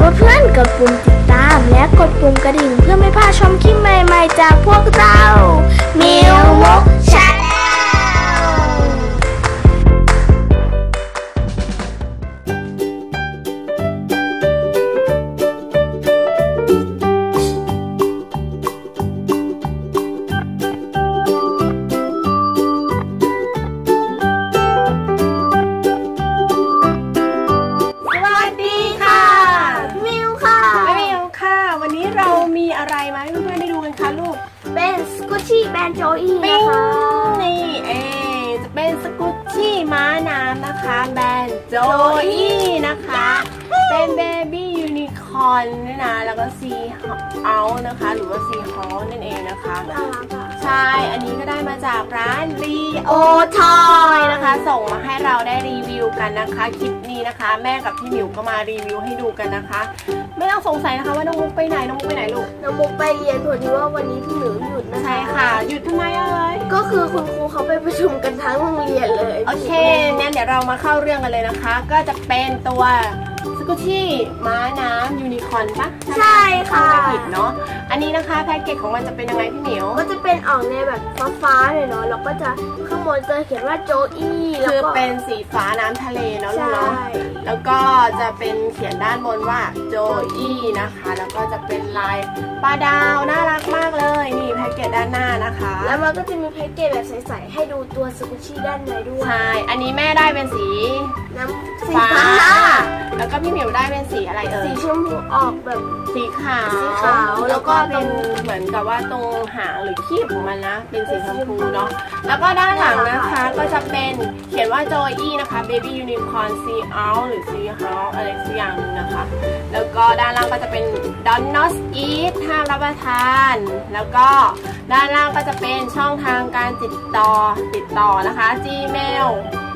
เพื่อนๆกดปุ่มติดตามและกดปุ่มกระดิ่งเพื่อไม่พลาดชมคลิปใหม่ๆจากพวกเรามิวมุกชาแนแบรนด์โจอี้นะคะนี่จะเป็นสกุชชี่ม้าน้ำนะคะแบรนด์โจอี้นะคะเป็นเบบี้ยูนิคอร์นนี่นะแล้วก็ซีเอานะคะหรือว่าซีฮอลนั่นเองนะคะใช่อันนี้ก็ได้มาจากร้านรีโอทอยนะคะส่งมาให้เราได้รีวิวกันนะคะคลิปนี้นะคะแม่กับพี่หมิวก็มารีวิวให้ดูกันนะคะไม่ต้องสงสัยนะคะว่าน้องมุกไปไหนน้องมุกไปไหนลูกน้องมุกไปเรียนพอดีว่าวันนี้พี่หมิวหยุดนะคะใช่ค่ะหยุดทำไมก็คือคุณครูเขาไปประชุมกันทั้งโรงเรียนเลยโอเคงั้นเดี๋ยวเรามาเข้าเรื่องกันเลยนะคะก็จะเป็นตัวสกุชชี่ม้าน้ำยูนิคอร์นปะใช่ค่ะไม่ผิดเนาะอันนี้นะคะแพ็กเกจของมันจะเป็นยังไงพี่เหมียวก็จะเป็นออกในแบบฟ้าๆเลยเนาะแล้วก็จะข้างบนจะเขียนว่าโจอี้คือเป็นสีฟ้าน้ำทะเลเนาะลูกเนาะแล้วก็จะเป็นเขียนด้านบนว่าโจอี้นะคะแล้วก็จะเป็นลายปลาดาวน่ารักมากเลยนี่แพ็กเกจด้านหน้านะคะแล้วมันก็จะมีแพ็กเกจแบบใสๆให้ดูตัวสกุชชี่ด้านในด้วยใช่อันนี้แม่ได้เป็นสีน้ำฟ้าแล้วก็พี่หมิวได้เป็นสีอะไรสีชมพูออกแบบสีขาวแล้วก็เป็นเหมือนกับว่าตรงหางหรือคีบของมันนะเป็นสีชมพูเนาะแล้วก็ด้านหลังนะคะก็จะเป็นเขียนว่าโจอี้นะคะ Baby Unicorn Sea Owl หรือ Sea Owl อะไรสักอย่างนึงนะคะแล้วก็ด้านล่างก็จะเป็น Don't Not Eat ห้ามรับประทานแล้วก็ด้านล่างก็จะเป็นช่องทางการติดต่อนะคะ Gmail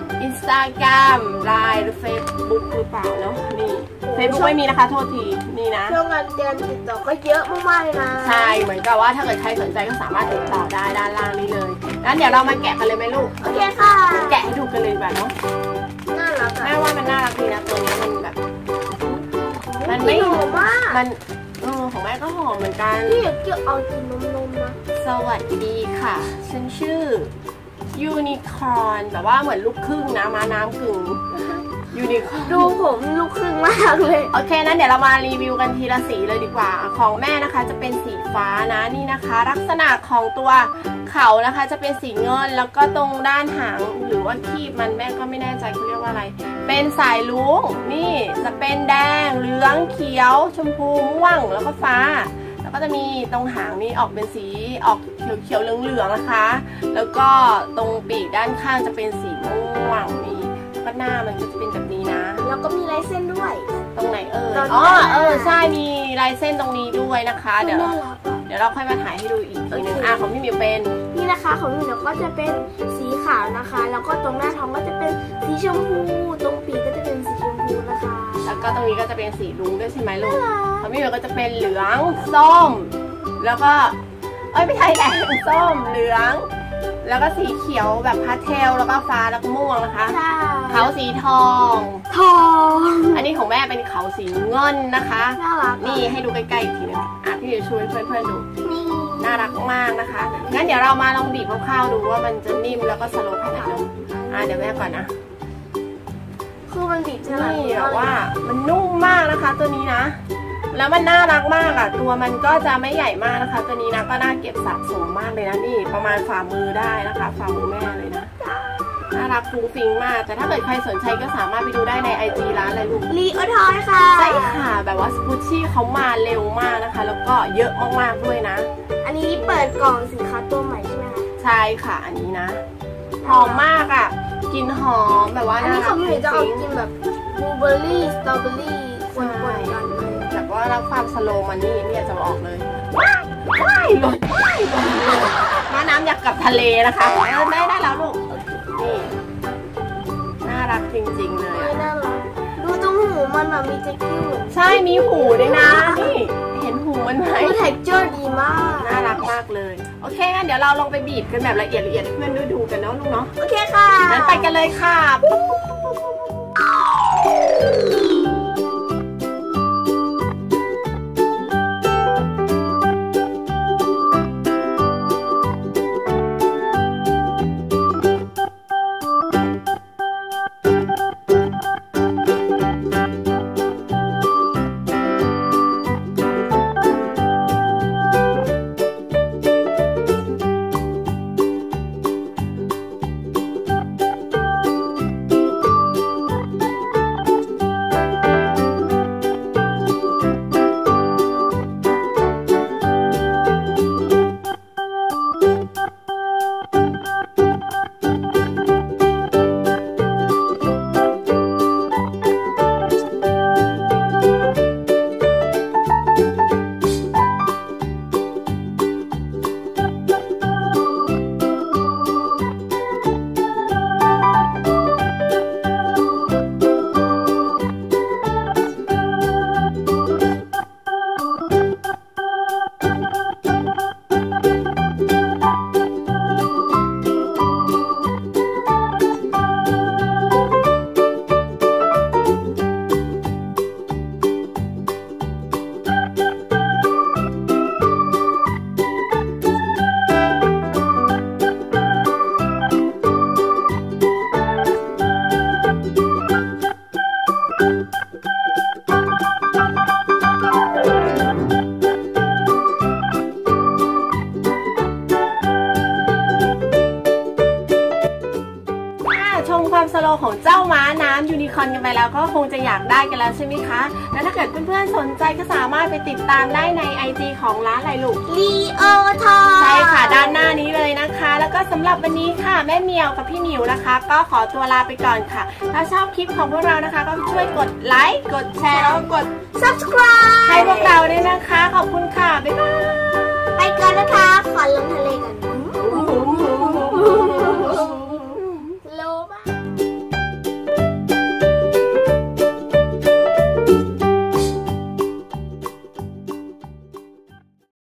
Instagram Line หรือ Facebook หรือเปล่าเนาะนี่ Facebook ไม่มีนะคะโทษทีนี่นะช่องการติดต่อก็เยอะมากๆเลยนะใช่เหมือนกับว่าถ้าเกิดใครสนใจก็สามารถติดต่อได้ด้านล่างนี้เลยงั้นเดี๋ยวเรามาแกะกันเลยไหมลูกโอเคค่ะแกะให้ดูกันเลยแบบเนาะน่ารักแม่ว่ามันน่ารักดีนะตัวนี้มันแบบมันไม่หอมมากมันของแม่ก็หอมเหมือนกันนี่เกี่ยวเอากินนมนะสวัสดีค่ะฉันชื่อยูนิคอร์นแบบว่าเหมือนลูกครึ่งนะม้าน้ำกึ่งยูนิคอร์นดูผมลูกครึ่งมากเลยโอเคนั้นเดี๋ยวเรามารีวิวกันทีละสีเลยดีกว่าของแม่นะคะจะเป็นสีฟ้านะนี่นะคะลักษณะของตัวเขานะคะจะเป็นสีเงินแล้วก็ตรงด้านหางหรือว่าคีบมันแม่ก็ไม่แน่ใจเขาเรียกว่าอะไรเป็นสายลุงนี่จะเป็นแดงเหลืองเขียวชมพูม่วงแล้วก็ฟ้าแล้วก็จะมีตรงหางนี่ออกเป็นสีออกเขียวๆเหลืองๆนะคะแล้วก็ตรงปีกด้านข้างจะเป็นสีม่วงนี่ก็หน้ามันจะเป็นแบบนี้นะแล้วก็มีลายเส้นด้วยตรงไหนใช่มีลายเส้นตรงนี้ด้วยนะคะเดี๋ยวเราค่อยมาถ่ายให้ดูอีกทีนึงของพี่มิวเป็นนี่นะคะของพี่มิวก็จะเป็นสีขาวนะคะแล้วก็ตรงหน้าท้องก็จะเป็นสีชมพูตรงปีกก็จะเป็นสีชมพูนะคะแล้วก็ตรงนี้ก็จะเป็นสีรุ้งด้วยใช่ไหมลูกของพี่มิวก็จะเป็นเหลืองส้มแล้วก็ไม่ใช่แดงส้มเหลืองแล้วก็สีเขียวแบบพาสเทลแล้วก็ฟ้าแล้วก็ม่วงนะคะเขาสีทองอันนี้ของแม่เป็นเขาสีเงินนะคะนี่ให้ดูใกล้ๆอีกทีนึงพี่จะช่วยเพื่อนๆดูน่ารักมากนะคะงั้นเดี๋ยวเรามาลองบีบคร่าวๆดูว่ามันจะนิ่มแล้วก็สโลปขนาดไหนเดี๋ยวแม่ก่อนนะคือมันบีบนี่แบบว่ามันนุ่มมากนะคะตัวนี้นะแล้วมันน่ารักมากตัวมันก็จะไม่ใหญ่มากนะคะตัวนี้นะก็น่าเก็บสะสมมากเลยนะนี่ประมาณฝ่ามือได้นะคะฝ่ามือแม่เลยนะน่ารักฟุ้งฟิ้งมากแต่ถ้าเกิดใครสนใจก็สามารถไปดูได้ใน IG ร้านอะไรลูกรีโอทอยค่ะใช่ค่ะแบบว่าสกุชชี่เขามาเร็วมากนะคะแล้วก็เยอะมากๆด้วยนะอันนี้เปิดกล่องสินค้าตัวใหม่ใช่ไหมคะใช่ค่ะอันนี้นะหอมมากกลิ่นหอมแบบว่าอันนี้เขาไม่จะเอากินแบบบลูเบอร์รี่สตรอเบอร์รี่ปนๆกันแต่ว่าแล้วความสโลมันนี่จะออกเลยว้ายหล่นม้าน้ำอยากกลับทะเลนะคะแม่ได้แล้วลูกนี่น่ารักจริงๆเลยน่ารักดูตรงหูมันแบบมีเท็กเจอร์ใช่มีหูด้วยนะนี่เห็นหูมันไหมเท็กเจอร์ดีมากน่ารักมากเลยโอเคงั้นเดี๋ยวเราลองไปบีบกันแบบละเอียดให้เพื่อนดูกันเนาะลูกเนาะโอเคค่ะงั้นไปกันเลยค่ะจะอยากได้กันแล้วใช่ไหมคะแล้วถ้าเกิดเพื่อนๆสนใจก็สามารถไปติดตามได้ใน IG ของร้านอะไรลูกลีโอทอใช่ค่ะด้านหน้านี้เลยนะคะแล้วก็สำหรับวันนี้ค่ะแม่เหมียวกับพี่หมิวนะคะก็ขอตัวลาไปก่อนค่ะถ้าชอบคลิปของพวกเรานะคะก็ช่วยกดไลค์กดแชร์แล้วก็กด subscribe ให้พวกเราด้วยนะคะขอบคุณ